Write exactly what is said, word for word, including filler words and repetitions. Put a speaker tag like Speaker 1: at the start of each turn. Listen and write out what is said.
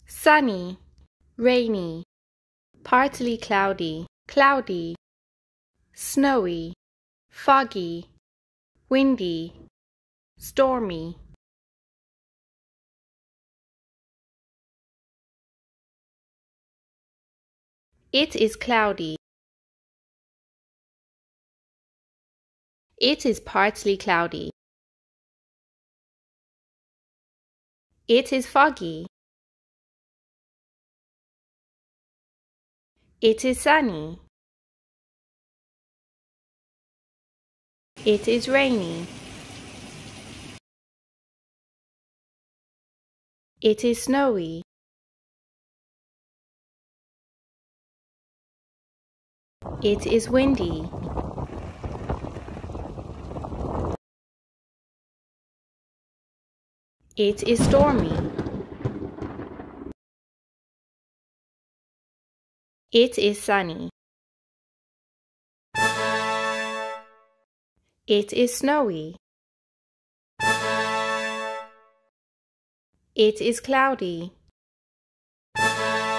Speaker 1: sunny, rainy, partly cloudy, cloudy, snowy, foggy, windy, stormy. It is cloudy. It is partly cloudy. It is foggy. It is sunny. It is rainy. It is snowy. It is windy. It is stormy. It is sunny. It is snowy. It is cloudy.